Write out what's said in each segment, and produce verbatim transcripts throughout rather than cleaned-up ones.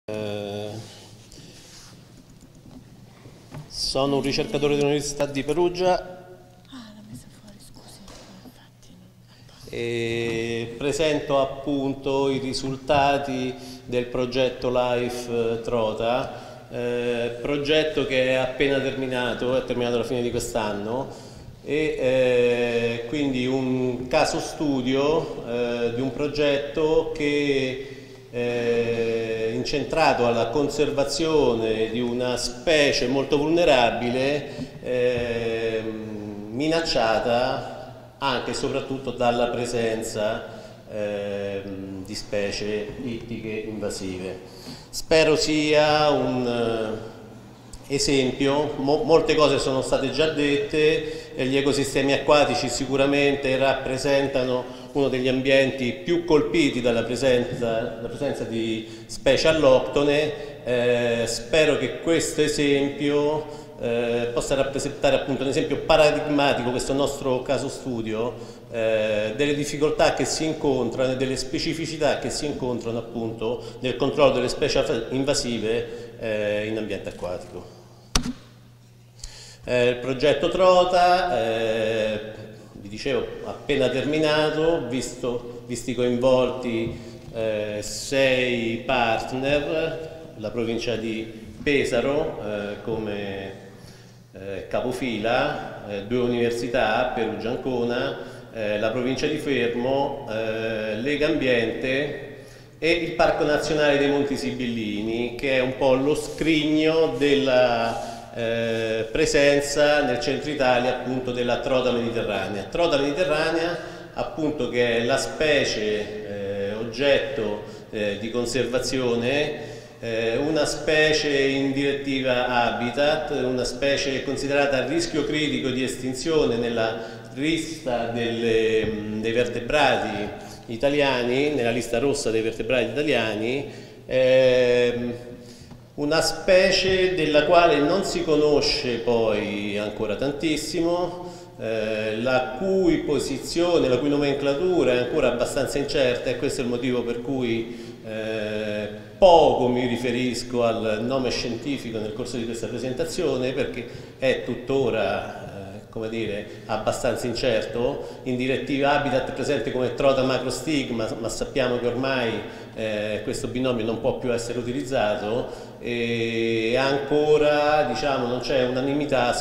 Eh, sono un ricercatore dell'Università di Perugia e presento appunto i risultati del progetto LIFE Trota, eh, progetto che è appena terminato, è terminato alla fine di quest'anno, e eh, quindi un caso studio eh, di un progetto che è incentrato alla conservazione di una specie molto vulnerabile, eh, minacciata anche e soprattutto dalla presenza eh, di specie ittiche invasive. Spero sia un eh, esempio. Mo molte cose sono state già dette, e gli ecosistemi acquatici sicuramente rappresentano uno degli ambienti più colpiti dalla presenza, dalla presenza di specie alloctone. Eh, spero che questo esempio Eh, possa rappresentare appunto un esempio paradigmatico, questo nostro caso studio, eh, delle difficoltà che si incontrano e delle specificità che si incontrano appunto nel controllo delle specie invasive eh, in ambiente acquatico. Eh, il progetto Trota, eh, vi dicevo, appena terminato, visto, visti coinvolti eh, sei partner, la provincia di Pesaro eh, come Eh, capofila, eh, due università, Perugia Ancona, eh, la provincia di Fermo, eh, Lega Ambiente e il Parco Nazionale dei Monti Sibillini, che è un po' lo scrigno della eh, presenza nel centro Italia appunto della trota mediterranea. Trota mediterranea appunto che è la specie eh, oggetto eh, di conservazione, una specie in direttiva Habitat, una specie considerata a rischio critico di estinzione nella lista delle, dei vertebrati italiani, nella lista rossa dei vertebrati italiani, eh, una specie della quale non si conosce poi ancora tantissimo, eh, la cui posizione, la cui nomenclatura è ancora abbastanza incerta, e questo è il motivo per cui eh, poco mi riferisco al nome scientifico nel corso di questa presentazione, perché è tuttora eh, come dire, abbastanza incerto. In direttiva Habitat è presente come Trota macrostigma, ma sappiamo che ormai eh, questo binomio non può più essere utilizzato, e ancora diciamo, non c'è unanimità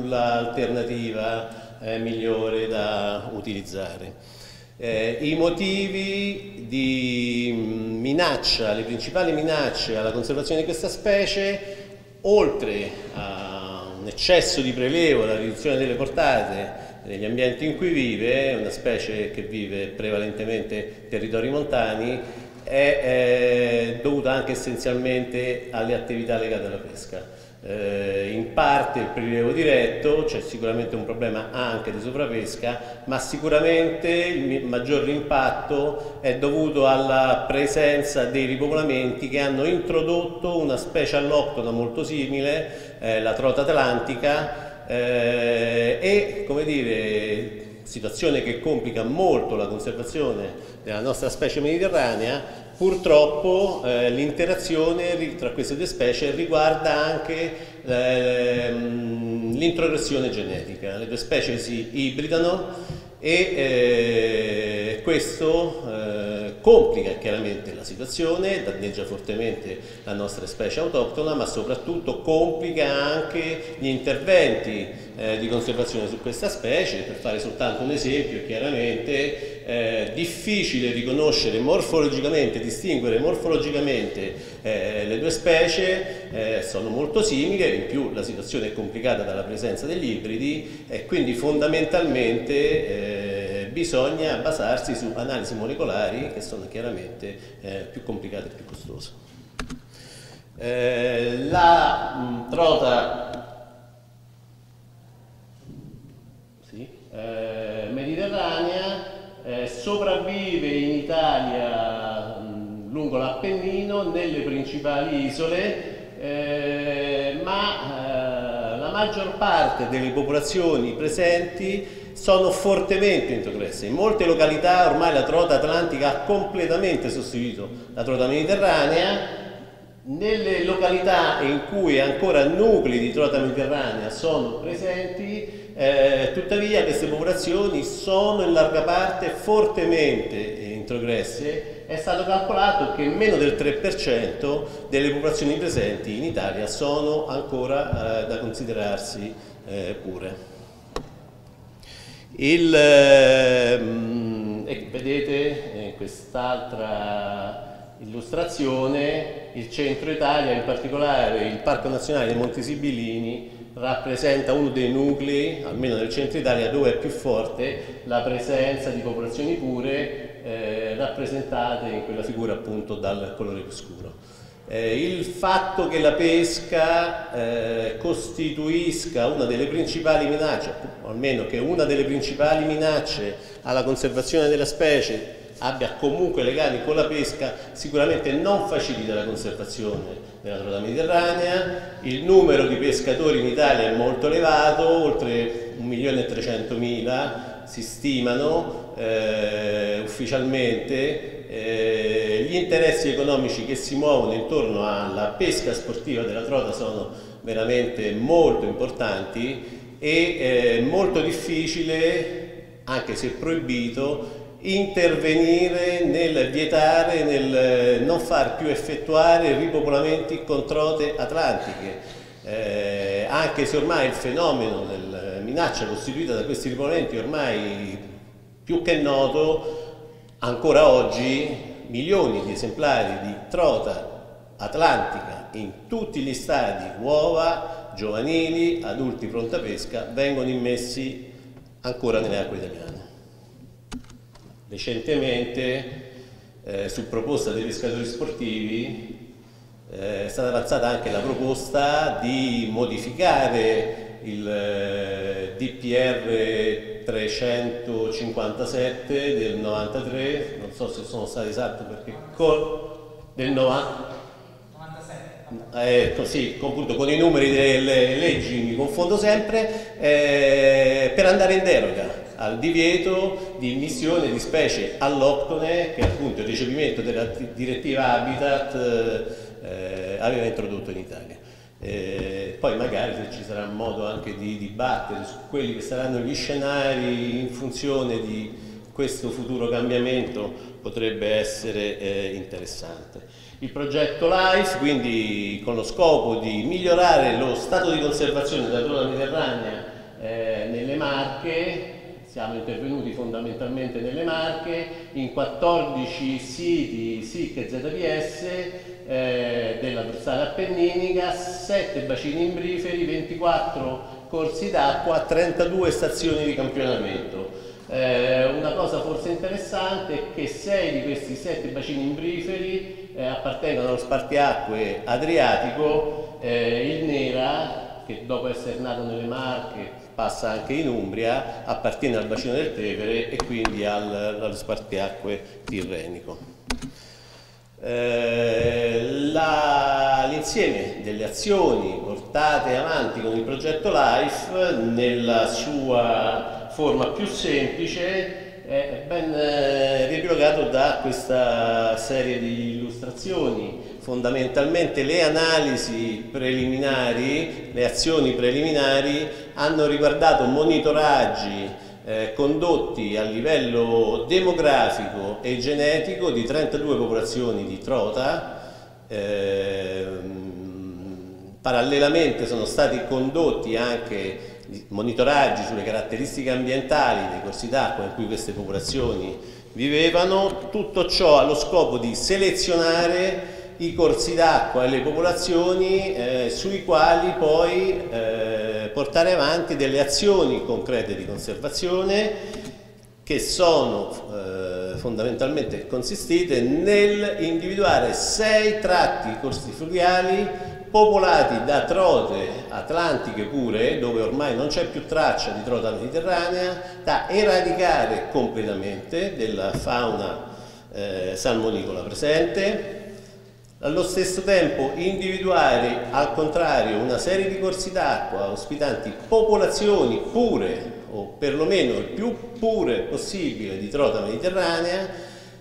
sull'alternativa eh, migliore da utilizzare. Eh, I motivi di minaccia, le principali minacce alla conservazione di questa specie, oltre a un eccesso di prelevo, la riduzione delle portate negli ambienti in cui vive, una specie che vive prevalentemente in territori montani, è, è dovuta anche essenzialmente alle attività legate alla pesca. Eh, in parte il prelievo diretto, c'è sicuramente un problema anche di sovrapesca, ma sicuramente il maggior impatto è dovuto alla presenza dei ripopolamenti che hanno introdotto una specie alloctona molto simile, eh, la trota atlantica, eh, e come dire, situazione che complica molto la conservazione della nostra specie mediterranea. Purtroppo eh, l'interazione tra queste due specie riguarda anche eh, l'introgressione genetica. Le due specie si ibridano e eh, questo eh, complica chiaramente la situazione, danneggia fortemente la nostra specie autoctona, ma soprattutto complica anche gli interventi eh, di conservazione su questa specie. Per fare soltanto un esempio, chiaramente è difficile riconoscere morfologicamente, distinguere morfologicamente eh, le due specie, eh, sono molto simili, in più la situazione è complicata dalla presenza degli ibridi, e quindi fondamentalmente eh, bisogna basarsi su analisi molecolari che sono chiaramente eh, più complicate e più costose. Eh, la mh, trota sì, eh, mediterranea Eh, sopravvive in Italia mh, lungo l'Appennino, nelle principali isole, eh, ma eh, la maggior parte delle popolazioni presenti sono fortemente introgresse. In molte località ormai la trota atlantica ha completamente sostituito la trota mediterranea, Nelle località in cui ancora nuclei di trota mediterranea sono presenti, eh, tuttavia queste popolazioni sono in larga parte fortemente introgresse. È stato calcolato che meno del tre per cento delle popolazioni presenti in Italia sono ancora eh, da considerarsi eh, pure. Il, eh, vedete eh, quest'altra illustrazione, il centro Italia, in particolare il Parco Nazionale dei Monti Sibilini, rappresenta uno dei nuclei, almeno nel centro Italia, dove è più forte la presenza di popolazioni pure eh, rappresentate in quella figura appunto dal colore più scuro. Eh, il fatto che la pesca eh, costituisca una delle principali minacce, o almeno che una delle principali minacce alla conservazione della specie abbia comunque legami con la pesca, sicuramente non facilita la conservazione della trota mediterranea. Il numero di pescatori in Italia è molto elevato, oltre un milione e trecentomila si stimano eh, ufficialmente. Eh, gli interessi economici che si muovono intorno alla pesca sportiva della trota sono veramente molto importanti e eh, molto difficile, anche se proibito, intervenire nel vietare, nel non far più effettuare ripopolamenti con trote atlantiche, eh, anche se ormai il fenomeno della minaccia costituita da questi ripopolamenti è ormai più che noto. Ancora oggi milioni di esemplari di trota atlantica in tutti gli stadi, uova, giovanili, adulti pronta pesca, vengono immessi ancora nelle acque italiane. Recentemente, eh, su proposta dei pescatori sportivi, eh, è stata avanzata anche la proposta di modificare il eh, D P R trecentocinquantasette del novantatré, non so se sono stato esatto perché con, del novantasette, eh, così, appunto, con i numeri delle leggi mi confondo sempre, eh, per andare in deroga al divieto di immissione di specie alloctone che appunto il recepimento della direttiva Habitat eh, aveva introdotto in Italia. Eh, poi magari se ci sarà modo anche di dibattere su quelli che saranno gli scenari in funzione di questo futuro cambiamento potrebbe essere eh, interessante. Il progetto LIFE, quindi con lo scopo di migliorare lo stato di conservazione della trota mediterranea eh, nelle Marche. Siamo intervenuti fondamentalmente nelle Marche, in quattordici siti S I C e Z P S eh, della dorsale appenninica, sette bacini imbriferi, ventiquattro corsi d'acqua, trentadue stazioni di campionamento. Eh, una cosa forse interessante è che sei di questi sette bacini imbriferi eh, appartengono allo spartiacque Adriatico, eh, il Nera, che dopo essere nato nelle Marche passa anche in Umbria, appartiene al bacino del Tevere e quindi al, allo spartiacque tirrenico. Eh, L'insieme delle azioni portate avanti con il progetto LIFE nella sua forma più semplice è ben eh, riepilogato da questa serie di illustrazioni. Fondamentalmente le analisi preliminari, le azioni preliminari hanno riguardato monitoraggi eh, condotti a livello demografico e genetico di trentadue popolazioni di trota. Eh, parallelamente sono stati condotti anche monitoraggi sulle caratteristiche ambientali dei corsi d'acqua in cui queste popolazioni vivevano, tutto ciò allo scopo di selezionare i corsi d'acqua e le popolazioni eh, sui quali poi eh, portare avanti delle azioni concrete di conservazione che sono eh, fondamentalmente consistite nel individuare sei tratti corsi fluviali popolati da trote atlantiche pure, dove ormai non c'è più traccia di trota mediterranea, da eradicare completamente della fauna eh, salmonicola presente. Allo stesso tempo individuare al contrario una serie di corsi d'acqua ospitanti popolazioni pure o perlomeno il più pure possibile di trota mediterranea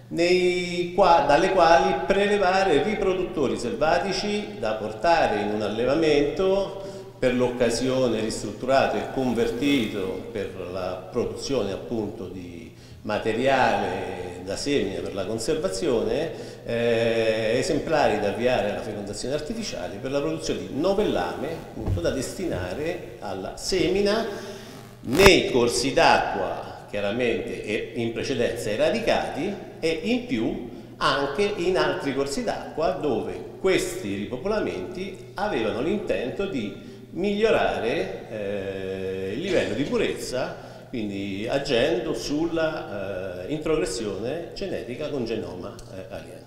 nei qua, dalle quali prelevare riproduttori selvatici da portare in un allevamento per l'occasione ristrutturato e convertito per la produzione appunto di materiale da semina per la conservazione, eh, esemplari da avviare alla fecondazione artificiale per la produzione di novellame appunto da destinare alla semina nei corsi d'acqua chiaramente e in precedenza eradicati e in più anche in altri corsi d'acqua dove questi ripopolamenti avevano l'intento di migliorare eh, il livello di purezza, quindi agendo sulla eh, introgressione genetica con genoma eh, alieno.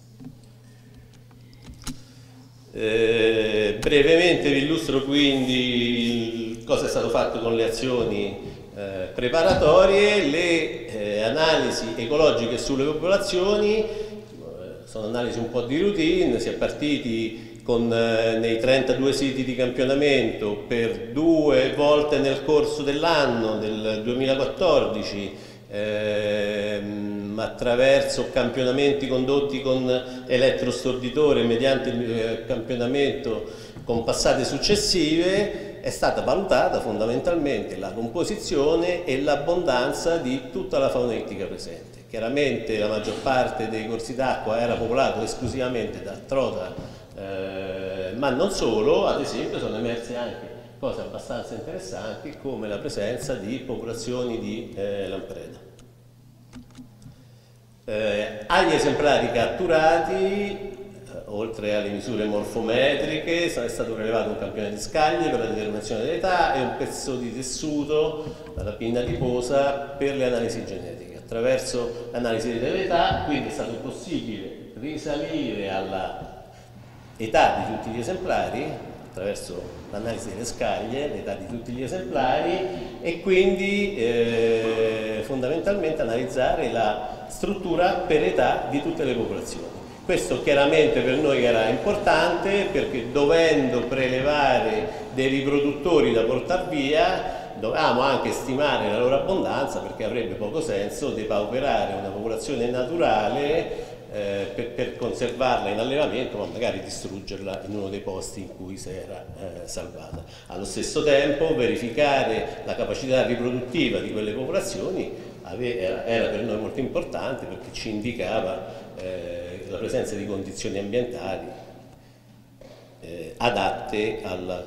Eh, brevemente vi illustro quindi cosa è stato fatto con le azioni eh, preparatorie. Le eh, analisi ecologiche sulle popolazioni eh, sono analisi un po' di routine, si è partiti con, eh, nei trentadue siti di campionamento per due volte nel corso dell'anno del duemilaquattordici, ehm, attraverso campionamenti condotti con elettrostorditore mediante il eh, campionamento con passate successive. È stata valutata fondamentalmente la composizione e l'abbondanza di tutta la fauna ittica presente. Chiaramente la maggior parte dei corsi d'acqua era popolato esclusivamente da trota, Eh, ma non solo, ad esempio sono emerse anche cose abbastanza interessanti come la presenza di popolazioni di eh, lampreda. Eh, agli esemplari catturati, eh, oltre alle misure morfometriche, è stato rilevato un campione di scaglie per la determinazione dell'età e un pezzo di tessuto dalla pinna adiposa per le analisi genetiche. Attraverso l'analisi dell'età quindi è stato possibile risalire alla età di tutti gli esemplari attraverso l'analisi delle scaglie, l'età di tutti gli esemplari e quindi eh, fondamentalmente analizzare la struttura per età di tutte le popolazioni. Questo chiaramente per noi era importante perché dovendo prelevare dei riproduttori da portar via dovevamo anche stimare la loro abbondanza perché avrebbe poco senso depauperare una popolazione naturale Eh, per, per conservarla in allevamento ma magari distruggerla in uno dei posti in cui si era eh, salvata. Allo stesso tempo verificare la capacità riproduttiva di quelle popolazioni era, era per noi molto importante perché ci indicava eh, la presenza di condizioni ambientali eh, adatte alla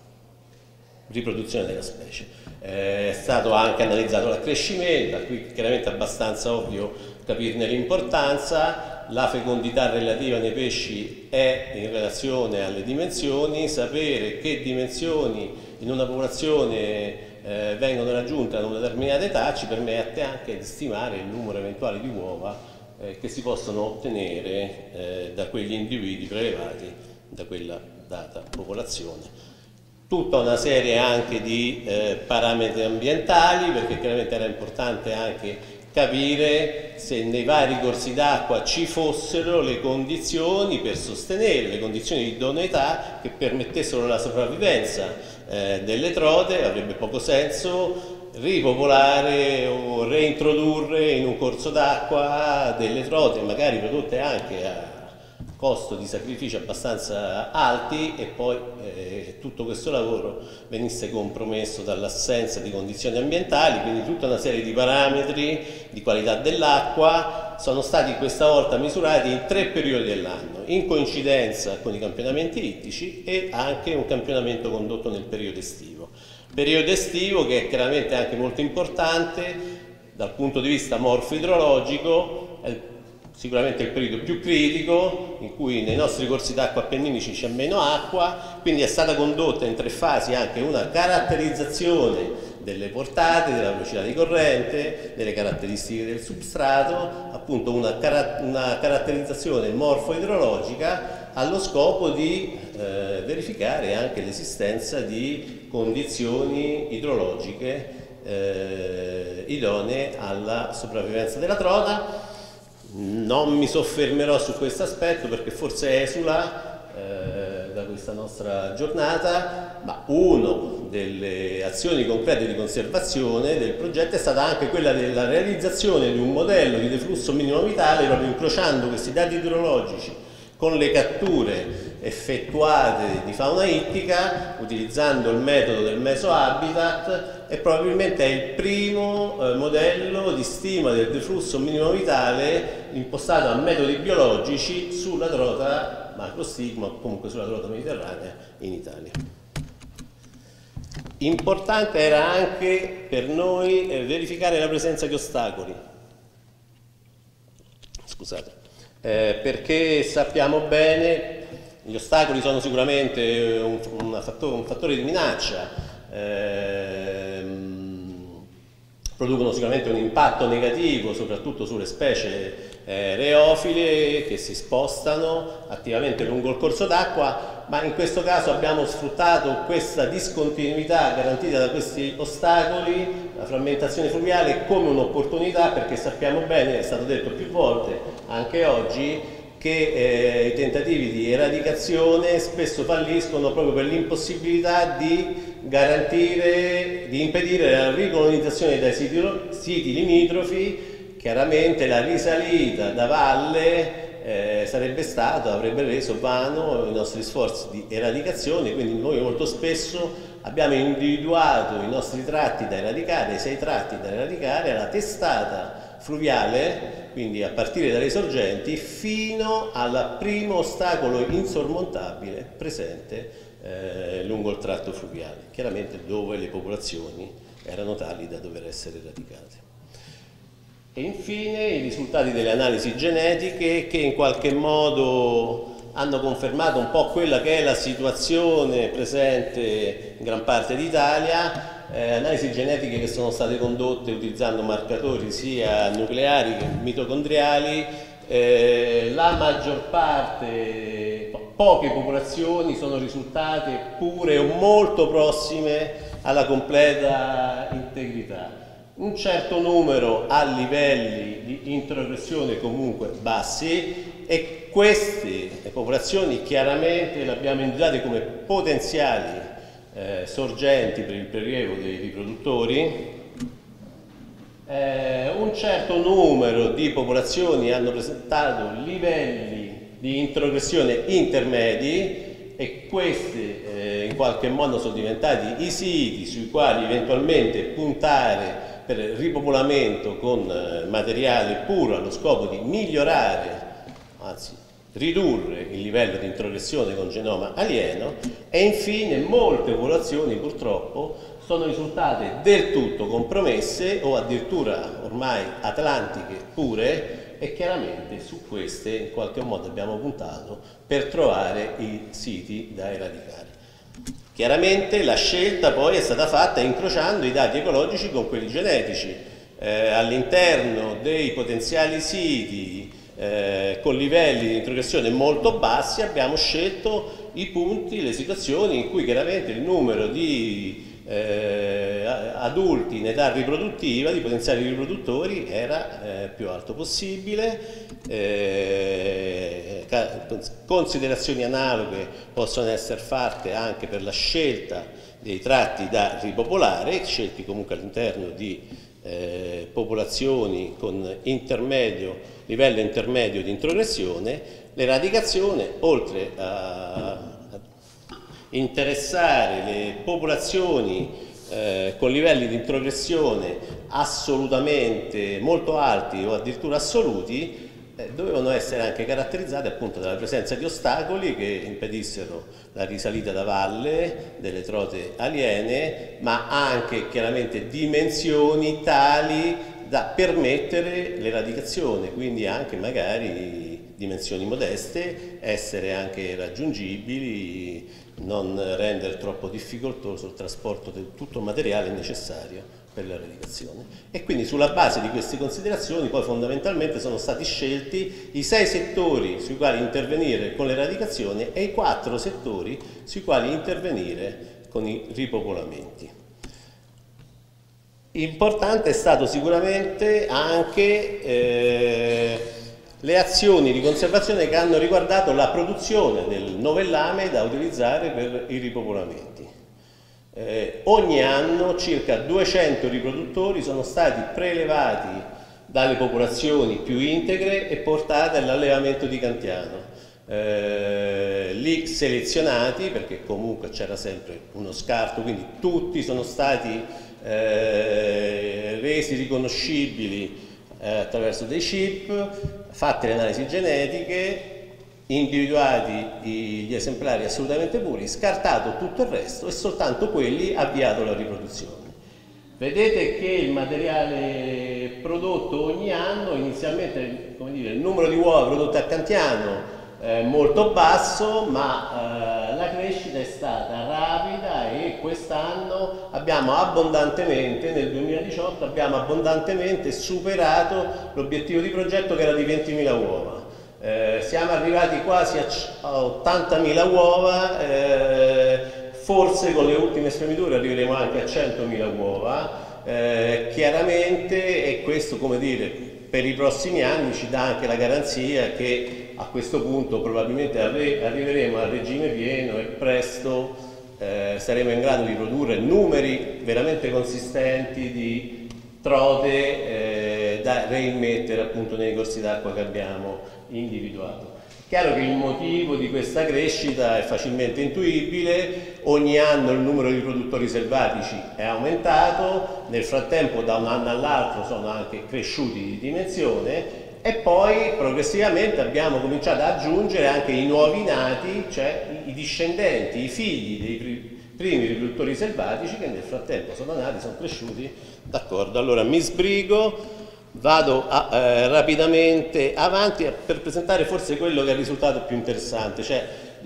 riproduzione della specie. Eh, è stato anche analizzato l'accrescimento, qui chiaramente è abbastanza ovvio capirne l'importanza. La fecondità relativa nei pesci è in relazione alle dimensioni, sapere che dimensioni in una popolazione eh, vengono raggiunte ad una determinata età ci permette anche di stimare il numero eventuale di uova eh, che si possono ottenere eh, da quegli individui prelevati da quella data popolazione. Tutta una serie anche di eh, parametri ambientali perché chiaramente era importante anche capire se nei vari corsi d'acqua ci fossero le condizioni per sostenere, le condizioni di idoneità che permettessero la sopravvivenza eh, delle trote. Avrebbe poco senso ripopolare o reintrodurre in un corso d'acqua delle trote magari prodotte anche a costo di sacrifici abbastanza alti e poi eh, tutto questo lavoro venisse compromesso dall'assenza di condizioni ambientali, quindi tutta una serie di parametri di qualità dell'acqua sono stati questa volta misurati in tre periodi dell'anno, in coincidenza con i campionamenti ittici e anche un campionamento condotto nel periodo estivo. Periodo estivo che è chiaramente anche molto importante dal punto di vista morfo-idrologico, è sicuramente il periodo più critico in cui nei nostri corsi d'acqua appenninici c'è meno acqua, quindi è stata condotta in tre fasi anche una caratterizzazione delle portate, della velocità di corrente, delle caratteristiche del substrato, appunto una, car una caratterizzazione morfo-idrologica allo scopo di eh, verificare anche l'esistenza di condizioni idrologiche eh, idonee alla sopravvivenza della trota. Non mi soffermerò su questo aspetto perché forse esula eh, da questa questa nostra giornata, ma una delle azioni concrete di conservazione del progetto è stata anche quella della realizzazione di un modello di deflusso minimo vitale, proprio incrociando questi dati idrologici con le catture effettuate di fauna ittica, utilizzando il metodo del mesohabitat, e probabilmente è il primo eh, modello di stima del deflusso minimo vitale impostato a metodi biologici sulla trota macrostigma o comunque sulla trota mediterranea in Italia. Importante era anche per noi eh, verificare la presenza di ostacoli. Scusate. Eh, perché sappiamo bene, gli ostacoli sono sicuramente un, un, fattore, un fattore di minaccia, ehm, producono sicuramente un impatto negativo soprattutto sulle specie eh, reofile che si spostano attivamente lungo il corso d'acqua, ma in questo caso abbiamo sfruttato questa discontinuità garantita da questi ostacoli, la frammentazione fluviale, come un'opportunità, perché sappiamo bene, è stato detto più volte anche oggi, che eh, i tentativi di eradicazione spesso falliscono proprio per l'impossibilità di garantire, di impedire la ricolonizzazione dai siti, siti limitrofi. Chiaramente la risalita da valle eh, sarebbe stato, avrebbe reso vano i nostri sforzi di eradicazione, quindi noi molto spesso abbiamo individuato i nostri tratti da eradicare, i sei tratti da eradicare, alla testata fluviale, quindi a partire dalle sorgenti fino al primo ostacolo insormontabile presente eh, lungo il tratto fluviale, chiaramente dove le popolazioni erano tali da dover essere eradicate. E infine i risultati delle analisi genetiche, che in qualche modo hanno confermato un po' quella che è la situazione presente in gran parte d'Italia. Eh, analisi genetiche che sono state condotte utilizzando marcatori sia nucleari che mitocondriali. Eh, la maggior parte, poche popolazioni sono risultate pure o molto prossime alla completa integrità. Un certo numero a livelli di introgressione comunque bassi, e queste popolazioni chiaramente le abbiamo individuate come potenziali eh, sorgenti per il prelievo dei riproduttori. Eh, un certo numero di popolazioni hanno presentato livelli di introgressione intermedi, e questi eh, in qualche modo sono diventati i siti sui quali eventualmente puntare per ripopolamento con eh, materiale puro allo scopo di migliorare, anzi ridurre il livello di introgressione con genoma alieno. E infine molte popolazioni purtroppo sono risultate del tutto compromesse o addirittura ormai atlantiche pure, e chiaramente su queste in qualche modo abbiamo puntato per trovare i siti da eradicare. Chiaramente la scelta poi è stata fatta incrociando i dati ecologici con quelli genetici. Eh, all'interno dei potenziali siti eh, con livelli di introgressione molto bassi abbiamo scelto i punti, le situazioni in cui chiaramente il numero di eh, adulti in età riproduttiva, di potenziali riproduttori, era eh, più alto possibile. Eh, considerazioni analoghe possono essere fatte anche per la scelta dei tratti da ripopolare, scelti comunque all'interno di eh, popolazioni con intermedio, livello intermedio di introgressione. L'eradicazione, oltre a interessare le popolazioni eh, con livelli di introgressione assolutamente molto alti o addirittura assoluti, eh, dovevano essere anche caratterizzate appunto dalla presenza di ostacoli che impedissero la risalita da valle delle trote aliene, ma anche chiaramente dimensioni tali da permettere l'eradicazione, quindi anche magari dimensioni modeste, essere anche raggiungibili, non rendere troppo difficoltoso il trasporto di tutto il materiale necessario per l'eradicazione. E quindi sulla base di queste considerazioni poi fondamentalmente sono stati scelti i sei settori sui quali intervenire con l'eradicazione e i quattro settori sui quali intervenire con i ripopolamenti. Importante è stato sicuramente anche eh, le azioni di conservazione che hanno riguardato la produzione del novellame da utilizzare per i ripopolamenti. Eh, ogni anno circa duecento riproduttori sono stati prelevati dalle popolazioni più integre e portati all'allevamento di Cantiano. Eh, lì selezionati, perché comunque c'era sempre uno scarto, quindi tutti sono stati eh, resi riconoscibili eh, attraverso dei chip, fatte le analisi genetiche, individuati gli esemplari assolutamente puri, scartato tutto il resto e soltanto quelli avviato la riproduzione. Vedete che il materiale prodotto ogni anno, inizialmente, come dire, il numero di uova prodotte a Cantiano è molto basso, ma eh, la crescita è stata rapida e quest'anno abbiamo abbondantemente, nel duemiladiciotto, abbiamo abbondantemente superato l'obiettivo di progetto che era di ventimila uova. Eh, siamo arrivati quasi a ottantamila uova, eh, forse con le ultime spremiture arriveremo anche a centomila uova. Eh, chiaramente, e questo, come dire, per i prossimi anni ci dà anche la garanzia che a questo punto probabilmente arri arriveremo al regime pieno e presto eh, saremo in grado di produrre numeri veramente consistenti di trote eh, da reimmettere appunto nei corsi d'acqua che abbiamo individuato. È chiaro che il motivo di questa crescita è facilmente intuibile: ogni anno il numero di produttori selvatici è aumentato, nel frattempo da un anno all'altro sono anche cresciuti di dimensione e poi progressivamente abbiamo cominciato ad aggiungere anche i nuovi nati, cioè i discendenti, i figli dei primi riproduttori selvatici che nel frattempo sono nati, sono cresciuti. D'accordo, allora mi sbrigo. Vado a, eh, rapidamente avanti per presentare forse quello che è il risultato più interessante, cioè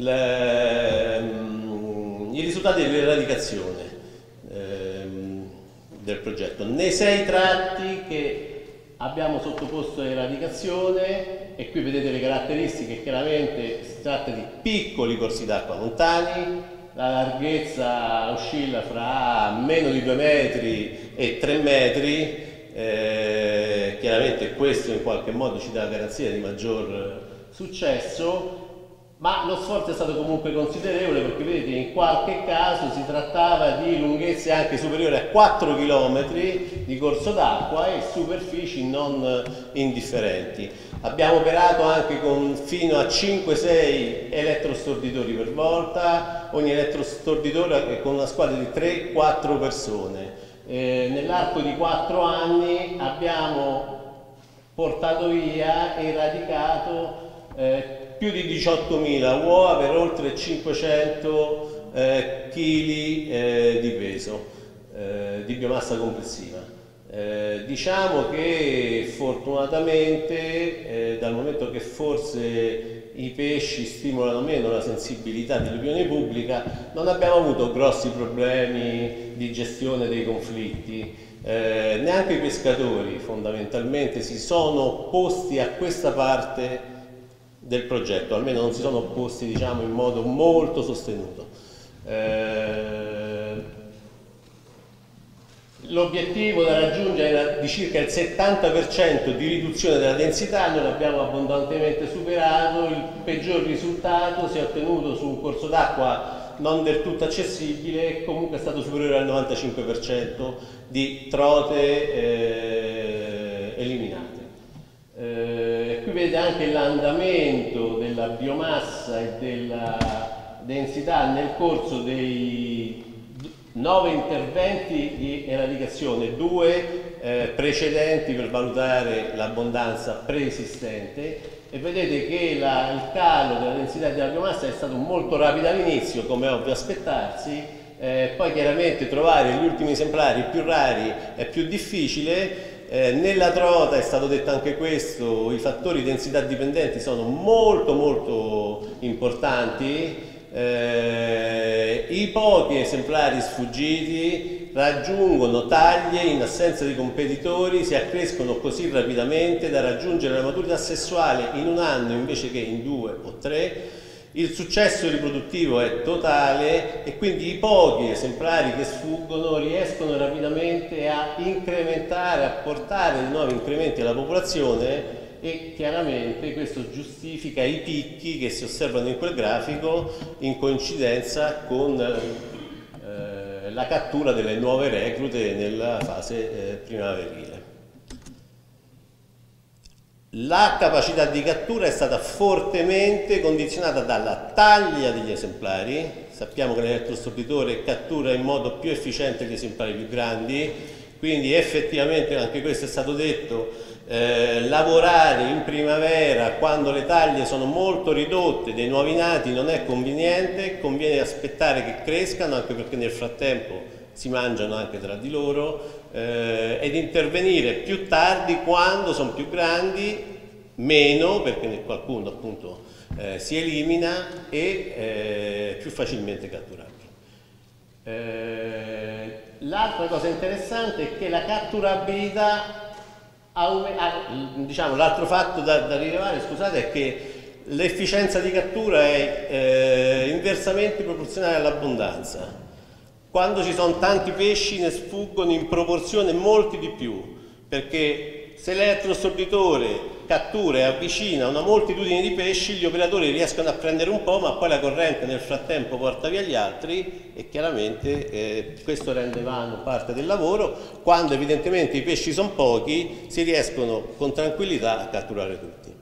le, um, i risultati dell'eradicazione ehm, del progetto. Nei sei tratti che abbiamo sottoposto all'eradicazione, e qui vedete le caratteristiche, chiaramente si tratta di piccoli corsi d'acqua montani, la larghezza oscilla fra meno di due metri e tre metri. Eh, chiaramente questo in qualche modo ci dà garanzia di maggior successo, ma lo sforzo è stato comunque considerevole, perché vedete in qualche caso si trattava di lunghezze anche superiori a quattro chilometri di corso d'acqua e superfici non indifferenti. Abbiamo operato anche con fino a cinque sei elettrostorditori per volta, ogni elettrostorditore con una squadra di tre quattro persone. Eh, nell'arco di quattro anni abbiamo portato via e radicato eh, più di diciottomila uova per oltre cinquecento eh, chili eh, di peso, eh, di biomassa complessiva. Eh, diciamo che fortunatamente, eh, dal momento che forse i pesci stimolano meno la sensibilità dell'opinione pubblica, non abbiamo avuto grossi problemi di gestione dei conflitti. Eh, neanche i pescatori fondamentalmente si sono opposti a questa parte del progetto, almeno non si sono opposti, diciamo, in modo molto sostenuto. Eh, L'obiettivo da raggiungere era di circa il settanta per cento di riduzione della densità, noi l'abbiamo abbondantemente superato. Il peggior risultato si è ottenuto su un corso d'acqua non del tutto accessibile e comunque è stato superiore al novantacinque per cento di trote eh, eliminate. Eh, qui vedete anche l'andamento della biomassa e della densità nel corso dei nove interventi di eradicazione, due eh, precedenti per valutare l'abbondanza preesistente, e vedete che la, il calo della densità della biomassa è stato molto rapido all'inizio, come è ovvio aspettarsi, eh, poi chiaramente trovare gli ultimi esemplari più rari è più difficile. Eh, nella trota è stato detto anche questo, i fattori densità dipendenti sono molto molto importanti. Eh, I pochi esemplari sfuggiti raggiungono taglie in assenza di competitori, si accrescono così rapidamente da raggiungere la maturità sessuale in un anno invece che in due o tre. Il successo riproduttivo è totale e quindi i pochi esemplari che sfuggono riescono rapidamente a incrementare, a portare di nuovo incrementi alla popolazione e chiaramente questo giustifica i picchi che si osservano in quel grafico in coincidenza con eh, la cattura delle nuove reclute nella fase eh, primaverile. La capacità di cattura è stata fortemente condizionata dalla taglia degli esemplari. Sappiamo che l'elettrosorbitore cattura in modo più efficiente gli esemplari più grandi, quindi effettivamente, anche questo è stato detto, eh, lavorare in primavera quando le taglie sono molto ridotte dei nuovi nati non è conveniente, conviene aspettare che crescano, anche perché nel frattempo si mangiano anche tra di loro, eh, ed intervenire più tardi quando sono più grandi, meno perché qualcuno appunto eh, si elimina, e eh, più facilmente catturabili. Eh, L'altra cosa interessante è che la catturabilità, diciamo, l'altro fatto da, da rilevare, scusate, è che l'efficienza di cattura è eh, inversamente proporzionale all'abbondanza. Quando ci sono tanti pesci ne sfuggono in proporzione molti di più, perché se l'elettrosorbitore cattura e avvicina una moltitudine di pesci, gli operatori riescono a prendere un po', ma poi la corrente nel frattempo porta via gli altri e chiaramente eh, questo rende vano parte del lavoro. Quando evidentemente i pesci sono pochi, si riescono con tranquillità a catturare tutti.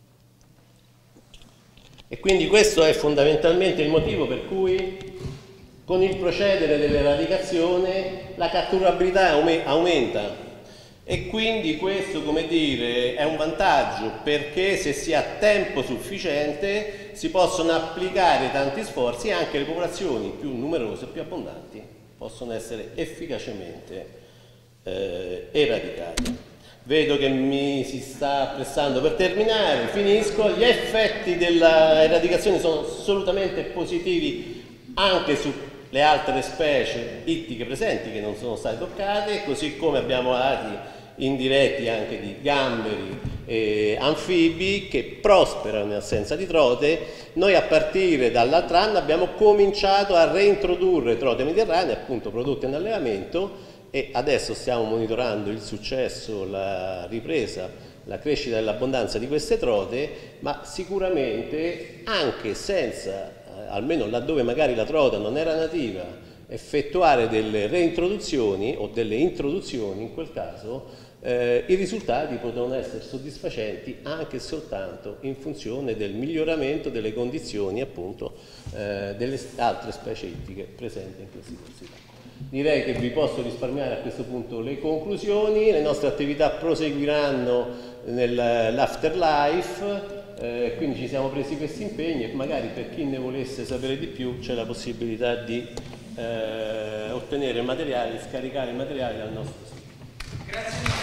E quindi questo è fondamentalmente il motivo per cui con il procedere dell'eradicazione la catturabilità aumenta, e quindi questo, come dire, è un vantaggio, perché se si ha tempo sufficiente si possono applicare tanti sforzi e anche le popolazioni più numerose, più abbondanti, possono essere efficacemente eh, eradicate. Vedo che mi si sta appressando per terminare, finisco. Gli effetti dell'eradicazione sono assolutamente positivi anche su le altre specie ittiche presenti che non sono state toccate, così come abbiamo dati indiretti anche di gamberi e anfibi che prosperano in assenza di trote. Noi a partire dall'altro anno abbiamo cominciato a reintrodurre trote mediterranee, appunto prodotte in allevamento, e adesso stiamo monitorando il successo, la ripresa, la crescita dell'abbondanza di queste trote, ma sicuramente anche senza, almeno laddove magari la trota non era nativa, effettuare delle reintroduzioni o delle introduzioni in quel caso, eh, i risultati potranno essere soddisfacenti anche soltanto in funzione del miglioramento delle condizioni appunto eh, delle altre specie ittiche presenti in questi corsi d'acqua. Direi che vi posso risparmiare a questo punto le conclusioni. Le nostre attività proseguiranno nell'afterlife. Eh, quindi ci siamo presi questi impegni e magari per chi ne volesse sapere di più c'è la possibilità di eh, ottenere materiale, scaricare il materiale dal nostro sito. Grazie.